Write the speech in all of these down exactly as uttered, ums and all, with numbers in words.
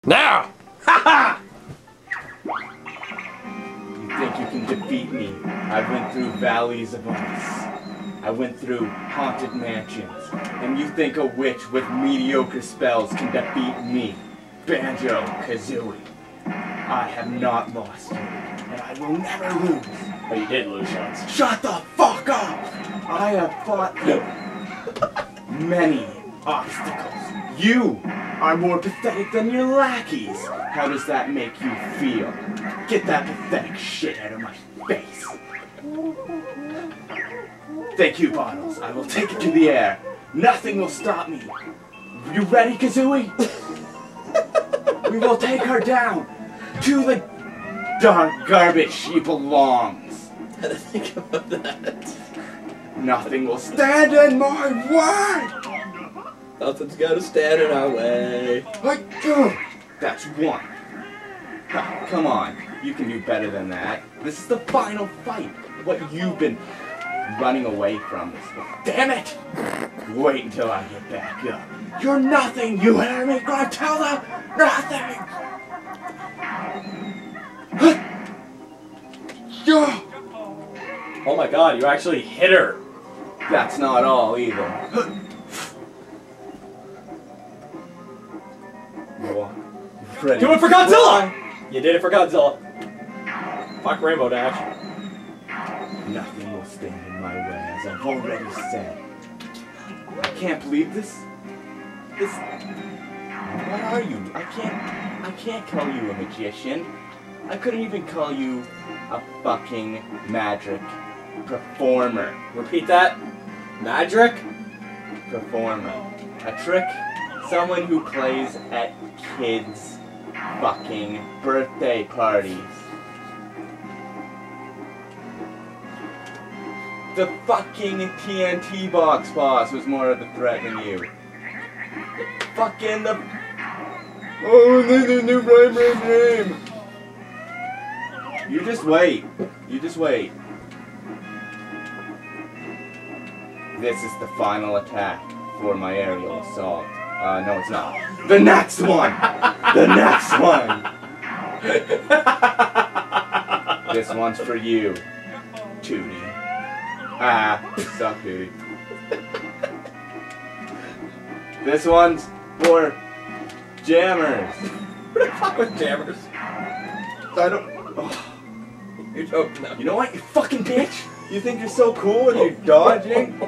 Now! Ha ha! You think you can defeat me? I went through valleys of ice. I went through haunted mansions. And you think a witch with mediocre spells can defeat me? Banjo-Kazooie. I have not lost you, and I will never lose. But you did lose once. Shut the fuck up! I have fought through many obstacles. You are more pathetic than your lackeys. How does that make you feel? Get that pathetic shit out of my face. Thank you, Bottles. I will take it to the air. Nothing will stop me. You ready, Kazooie? We will take her down to the dark garbage she belongs. I had to think about that. Nothing will stand in my way. Nothing's gonna stand in our way. That's one. Ha, come on, you can do better than that. This is the final fight. What you've been running away from this. Damn it! Wait until I get back up. You're nothing, you hear me, Gartella? Nothing! Oh my god, you actually hit her. That's not all either. Ready. Do it for Godzilla! You did it for Godzilla. Fuck Rainbow Dash. Nothing will stand in my way, as I've already said. I can't believe this. This. What are you? I can't. I can't call you a magician. I couldn't even call you a fucking magic performer. Repeat that. Magic? Performer. A trick? Someone who plays at kids' fucking birthday parties. The fucking T N T box boss was more of a threat than you. Fucking the... Oh, there's a new Rayman's name! You just wait. You just wait. This is the final attack for my aerial assault. Uh, no it's not. The next one! The next one! This one's for you, Tootie. Ah, suck Tootie. This one's for Jammers. Who the fuck with Jammers? I don't... Oh. You don't know. You know what, you fucking bitch? You think you're so cool and you're dodging?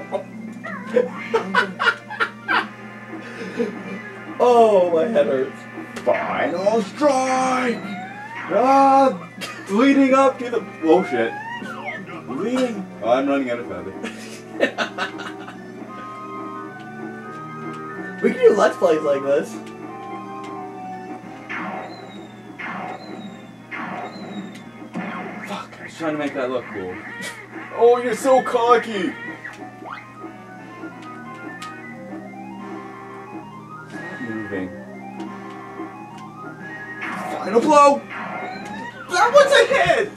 Oh, my head hurts. Final strike! Ah, leading up to the... Oh shit. Leading... Oh, I'm running out of feather. We can do Let's Plays like this. Fuck, I was trying to make that look cool. Oh, you're so cocky! Moving. Final blow! That was a hit!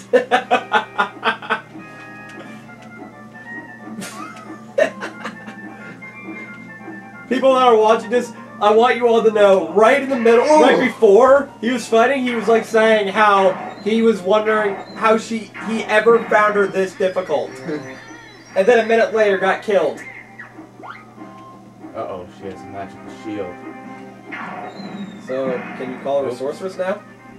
People that are watching this, I want you all to know, right in the middle, oh. right before he was fighting, he was like saying how he was wondering how she he ever found her this difficult. And then a minute later got killed. Uh-oh, she has a magical shield. So, can you call her a sorceress now?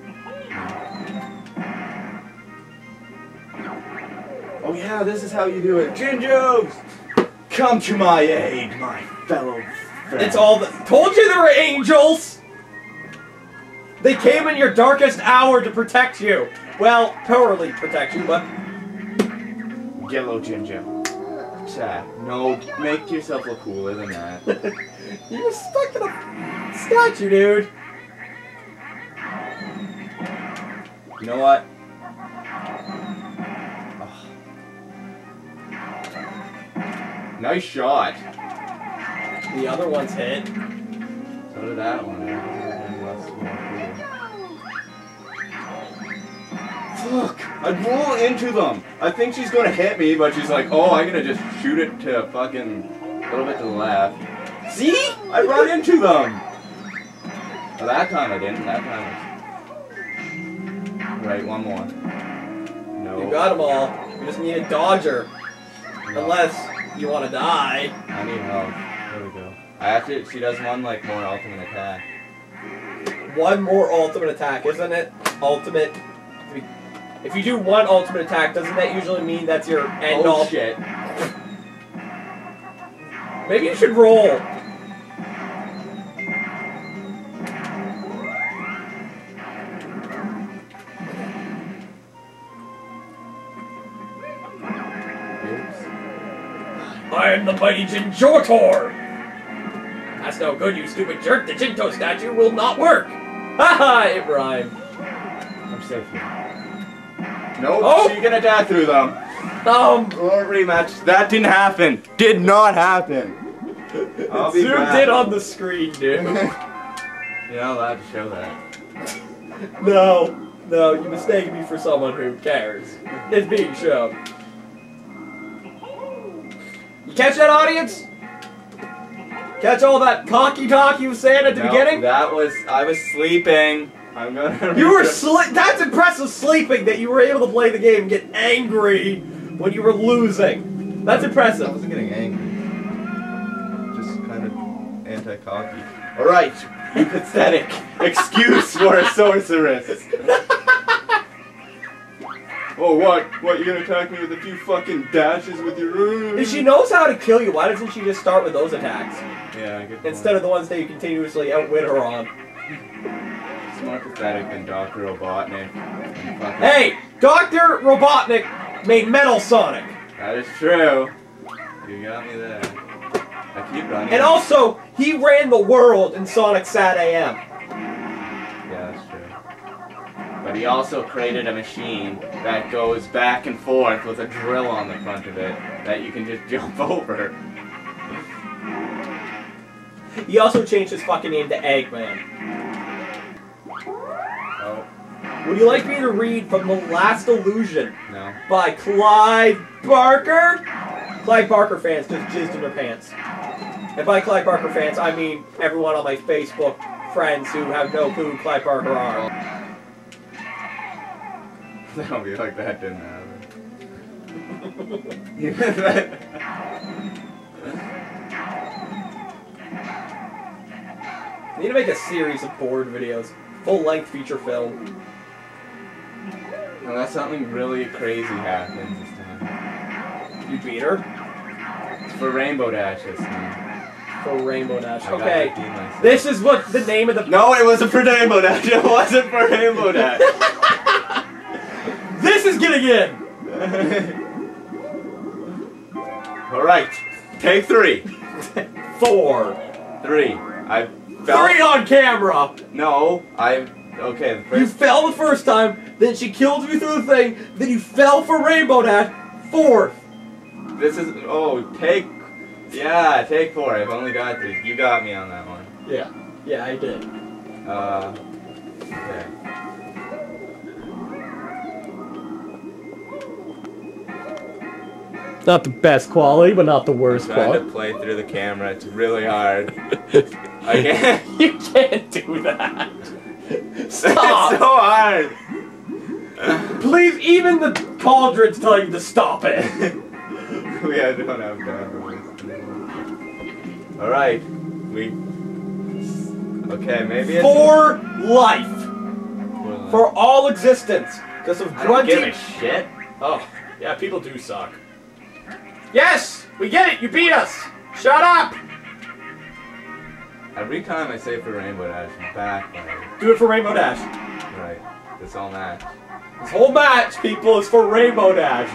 Oh yeah, this is how you do it. Jinjos! Come to my aid, my fellow friends. It's all the- Told you there were angels! They came in your darkest hour to protect you. Well, poorly protect you, but... Yellow Jinjo. Chat. No, make yourself look cooler than that. You're stuck in a statue, dude. You know what? Oh. Nice shot. The other one's hit. So did that one. Fuck! I'd roll into them! I think she's gonna hit me, but she's like, oh, I'm gonna just shoot it to fucking a little bit to the left. See? I run into them! Well, that time I didn't. That time was... Right, one more. No. You got them all. You just need a dodger. No. Unless you want to die. I need help. There we go. I have to... She does one, like, more ultimate attack. One more ultimate attack, isn't it? Ultimate... If you do one ultimate attack, doesn't that usually mean that's your end all? Oh, shit. Maybe you should roll. Oops. I am the mighty Jinjotor! That's no good, you stupid jerk. The Jinto statue will not work. Haha, it rhymed. I'm safe here. Nope, Oh! she can attack through them. Um, Or rematch. That didn't happen. Did not happen. I'll be zoomed back. in on the screen, dude. You're not allowed to show that. No, no, you mistaken me for someone who cares. It's being shown. You catch that, audience? Catch all that cocky talk you was saying at the No, beginning? that was... I was sleeping. I'm gonna... You were sleep. That's impressive sleeping that you were able to play the game and get angry when you were losing. That's I impressive. wasn't getting angry. Just kind of anti-cocky. Alright, you pathetic excuse for a sorceress. Oh, what? What, you're gonna attack me with a few fucking dashes with your... If she knows how to kill you, why doesn't she just start with those attacks? Yeah, good point. Instead of the ones that you continuously outwit her on. It's more pathetic than Doctor Robotnik. And fucking... Hey! Doctor Robotnik made Metal Sonic! That is true. You got me there. I keep running. And also, he ran the world in Sonic Sat A M. Yeah, that's true. But he also created a machine that goes back and forth with a drill on the front of it that you can just jump over. He also changed his fucking name to Eggman. Oh, Would you like me to read from The Last Illusion no. by Clive Barker? Clive Barker fans just jizzed in their pants. And by Clive Barker fans, I mean everyone on my Facebook friends who have no clue who Clive Barker are. Don't be like that didn't happen. I need to make a series of board videos. Full-length feature film. Unless something really crazy happens this time. You beat her? It's for Rainbow Dash this time. For Rainbow Dash. I gotta Okay. redeem myself. This is what the name of the... No, it wasn't for Rainbow Dash. It wasn't for Rainbow Dash. This is getting in! Alright. Take three. Four. Three. I fell. Three on camera! No, I. Okay, the first. You fell the first time, then she killed you through the thing, then you fell for Rainbow Dash. Fourth. This is. Oh, take. Yeah, take four. I've only got three. You got me on that one. Yeah. Yeah, I did. Uh. Okay. Not the best quality, but not the worst I'm trying quality. to play through the camera. It's really hard. I can't. You can't do that. It's Stop! so hard. Please, even the cauldrons tell you to stop it. We I don't have time for this. Alright. We. Okay, maybe it's. For life. For For all existence. Because of I don't give grunting. a shit. Oh, yeah, people do suck. Yes! We get it! You beat us! Shut up! Every time I say for Rainbow Dash, I'm backfired. Do it for Rainbow Dash. Right. This all match. This whole match, people, is for Rainbow Dash.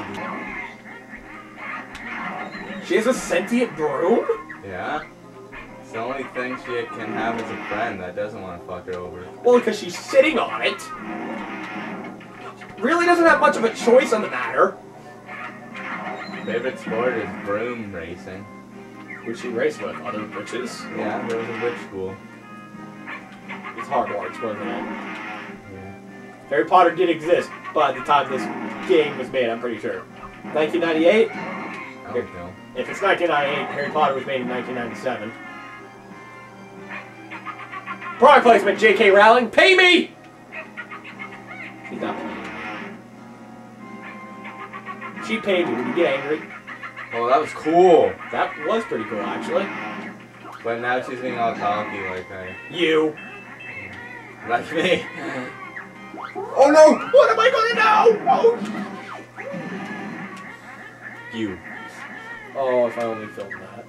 She has a sentient broom? Yeah? It's the only thing she can have as a friend that doesn't want to fuck her over. Well, because she's sitting on it. Really doesn't have much of a choice on the matter. Favorite sport is broom racing. Who'd she race with? Other witches? Yeah, there was a witch school. It's Hogwarts, wasn't it? Yeah. Harry Potter did exist by the time this game was made, I'm pretty sure. nineteen ninety-eight? I don't know. If it's nineteen ninety-eight, Harry Potter was made in nineteen ninety-seven. Product placement, J K Rowling. Pay me! She's not paying me. She paid me. Would you get angry? Oh, that was cool. That was pretty cool, actually. But now she's being all cocky like I... You. Like me. Oh no! What am I gonna do? Oh! You. Oh, if I only filmed that.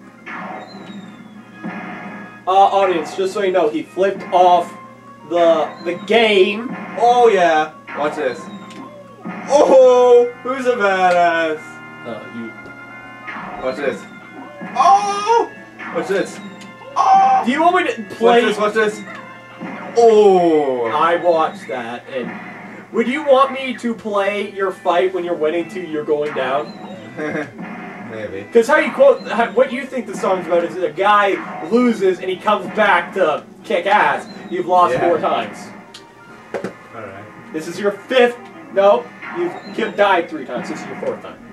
Uh, audience, just so you know, he flipped off the the game. Oh yeah. Watch this. Oh! Who's a badass? Uh, you. Watch this. Oh! Watch this. Oh! Do you want me to play? Watch this, watch this. Oh! I watched that, and would you want me to play your fight when you're winning to you're going down? Maybe. Because how you quote, how, what you think the song's about is a guy loses and he comes back to kick ass. You've lost Yeah. four times. Alright. This is your fifth. No, you've died three times. This is your fourth time.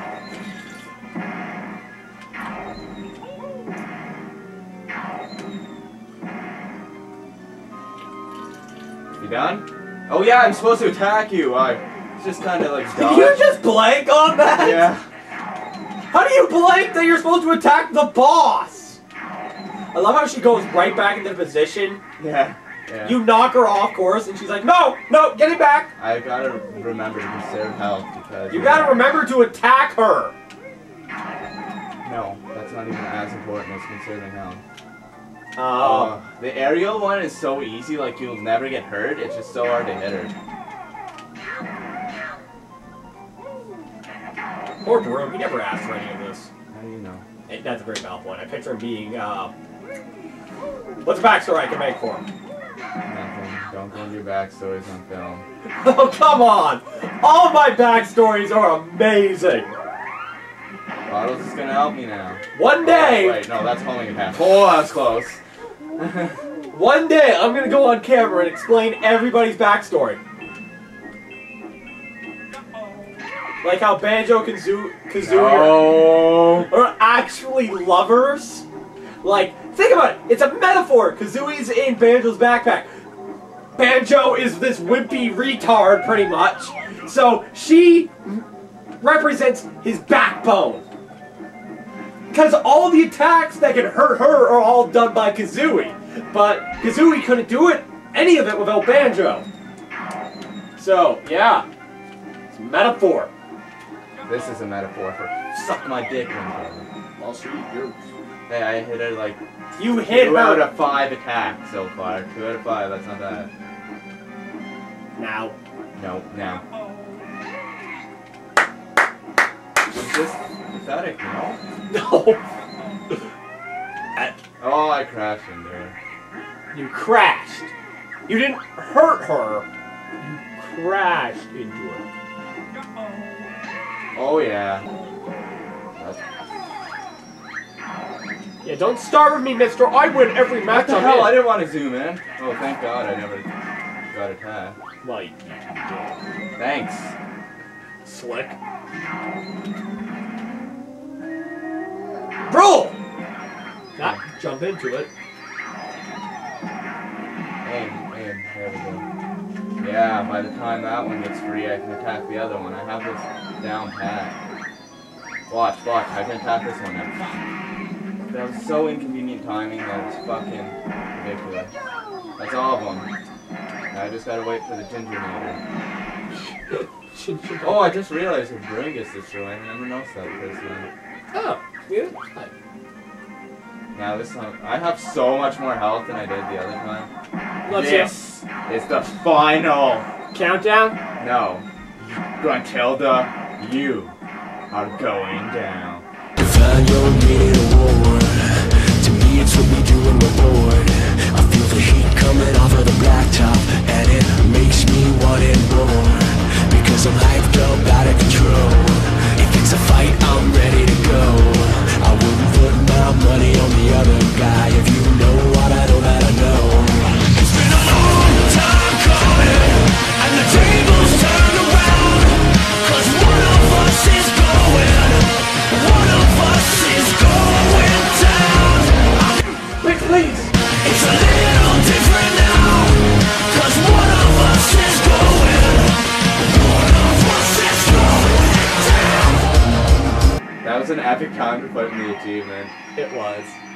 You done? Oh yeah, I'm supposed to attack you. I just kind of like Did dodge. you just blank on that? Yeah. How do you blank that you're supposed to attack the boss? I love how she goes right back into position. Yeah. Yeah. You knock her off course, and she's like, "No, no, get it back." I gotta remember to conserve health because You gotta remember to attack her. No, that's not even as important as conserving health. Oh. Uh, the aerial one is so easy, like you'll never get hurt. It's just so hard to hit her. Poor Broom, he never asked for any of this. How do you know? Hey, that's a very valid point. I picture him being, uh... what's a backstory I can make for him? Nothing. Don't go into your backstories on film. Oh, come on! All my backstories are amazing! Bottles is gonna help me now. One day... Oh, wait, no, that's homing a path. Oh, that's close. One day, I'm gonna go on camera and explain everybody's backstory. Like how Banjo-Kazooie No. are, are actually lovers. Like, think about it. It's a metaphor. Kazooie's in Banjo's backpack. Banjo is this wimpy retard, pretty much. So, she represents his backbone. Because all the attacks that can hurt her are all done by Kazooie. But Kazooie couldn't do it, any of it, without Banjo. So, yeah. It's a metaphor. This is a metaphor for suck my dick, Banjo. I'll shoot yours. Hey, I hit her like You hit two her. out of five attacks so far. Two out of five, that's not bad. Now. No, now. It's just pathetic, you know? No. Oh, I crashed into her. You crashed. You didn't hurt her. You crashed into her. Oh yeah. That's... Yeah, don't start with me, mister. I win every match What the I'm hell? in. I didn't want to zoom in. Oh, thank God I never got attacked. Well, you, you did. Thanks. Slick. Bro! Not jump into it. Aim, aim. There we go. Yeah, by the time that one gets free, I can attack the other one. I have this down pat. Watch, watch. I can attack this one now. That was so inconvenient timing that it's fucking ridiculous. That's all of them. Now I just gotta wait for the ginger meter. Oh, I just realized your brain gets destroyed. I never noticed that first time. Oh, yeah. Now this time, I have so much more health than I did the other time. Let's This is the final. Countdown? No, Gruntilda, you are going down. Find your meaning of war. To me it's what we do when we're bored. I feel the heat coming off of the blacktop, and it makes me want it more. Because I'm hyped up, out of control. If it's a fight, I'm ready to go. I wouldn't put my money on the other guy. If you know what I know that I know. It's been a long time coming, and the tables turned around. Cause one of us is going. One of us is going down. Wait, please! It's a little different. That was an epic time to put in the achievement. It was.